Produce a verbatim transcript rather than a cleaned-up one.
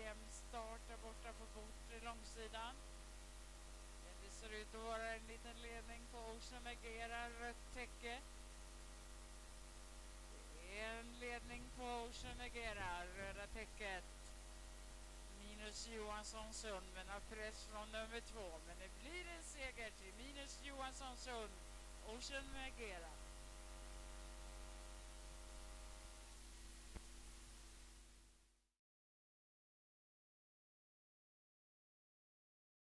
jämn start där borta på bortre långsidan. Det ser ut att vara en liten ledning på Ocean Agera, rött täcke. Det är en ledning på Ocean Agera, röda täcket. Minus Johansson Sund, men har press från nummer två. Men det blir en seger till Minus Johansson Sund, Ocean Agera.